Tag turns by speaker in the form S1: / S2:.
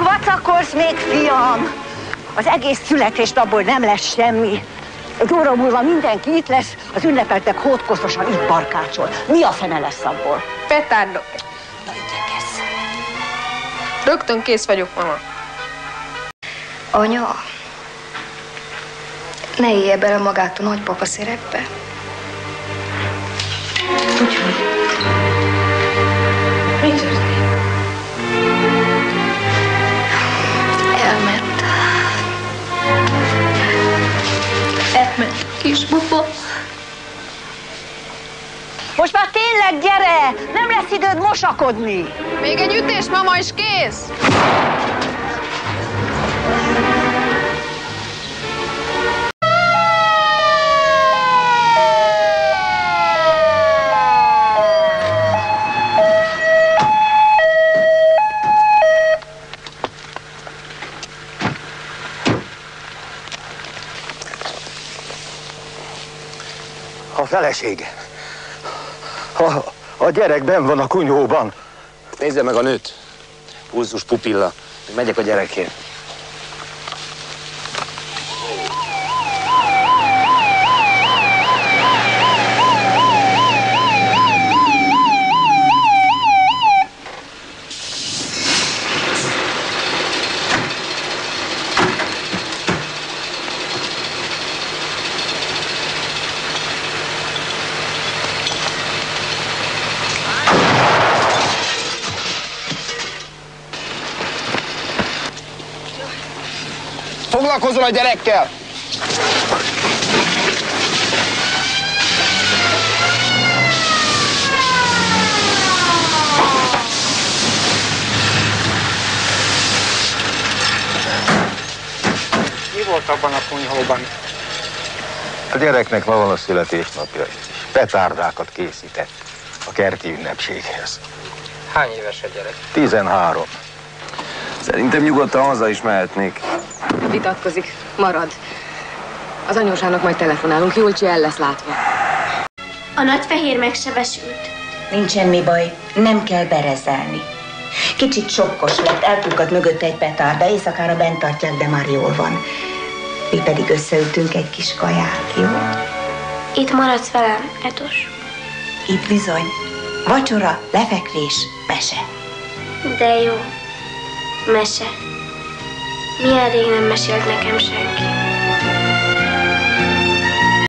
S1: vacakolsz még, fiam? Az egész születésnapból nem lesz semmi. Egy óra múlva mindenki itt lesz, az ünnepeltek hódkoszosan itt barkácsol. Mi a fene lesz abból?
S2: Petárdok.
S1: Na, igyekezz.
S2: Rögtön kész vagyok, mama.
S3: Anya, ne élje bele magát a nagypapa szerepbe.
S1: Hogy? Mi történt?
S3: Elment. Elment, kis bufa.
S1: Most már tényleg gyere! Nem lesz időd mosakodni!
S2: Még egy ütés, mama, és kész!
S4: A felesége. A gyerek benn van a kunyhóban.
S5: Nézze meg a nőt. Pulzus, pupilla. Megyek a gyerekért. Foglalkozzon a gyerekkel!
S6: Mi volt abban a kunyhóban?
S4: A gyereknek ma van a születésnapja. Petárdákat készített a kerti ünnepséghez.
S6: Hány éves a gyerek?
S4: 13.
S5: Szerintem nyugodtan haza is mehetnék.
S7: Vitatkozik. Marad. Az anyósának majd telefonálunk. Julcsi el lesz látva.
S8: A nagyfehér megsebesült.
S9: Nincs semmi baj, nem kell berezelni. Kicsit sokkos lett, elpukadt mögötte egy petárda, éjszakára bent tartják, de már jól van. Mi pedig összeütünk egy kis kaját, jó?
S8: Itt maradsz velem, Edos.
S9: Itt bizony. Vacsora, lefekvés, mese.
S8: De jó. Mese. Milyen rég nem mesélt nekem senki.